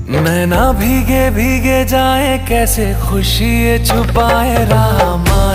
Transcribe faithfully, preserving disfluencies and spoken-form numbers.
मैं ना भीगे भीगे जाए कैसे खुशी ये छुपाए रामा।